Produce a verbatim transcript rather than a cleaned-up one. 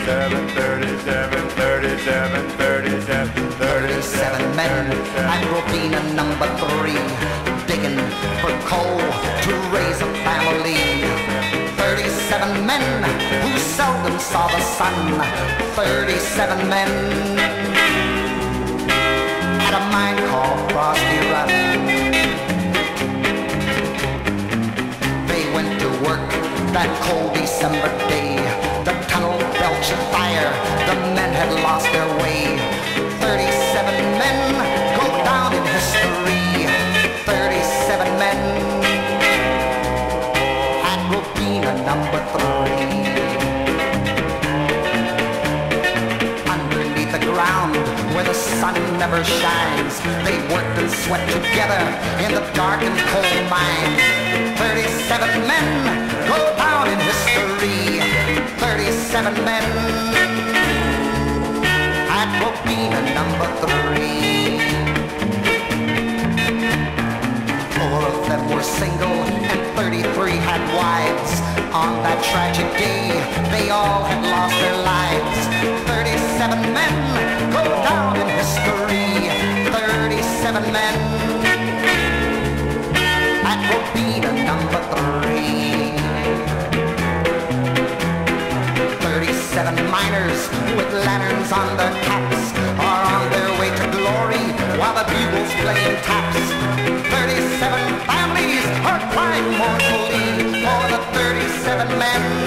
thirty-seven, thirty-seven, thirty-seven, thirty-seven men at Robina number three, digging for coal to raise a family. Thirty-seven men who seldom saw the sun. Thirty-seven men at a mine called Frosty Run. They went to work that cold December day. The tunnel belched fire, the men had lost their way. Thirty-seven men go down in history. Thirty-seven men at Robina number three. Underneath the ground where the sun never shines, they worked and sweat together in the dark and cold mine. Thirty-seven men go down in history. Thirty-seven men at Robina number three. Four of them were single and thirty-three had wives. On that tragic day, they all had lost their lives. Thirty-seven men go down in history. Thirty-seven men at Robina number three. Thirty-seven miners with lanterns on their caps are on their way to glory while the bugles playing taps. Thirty-seven families are crying mournfully for the thirty-seven men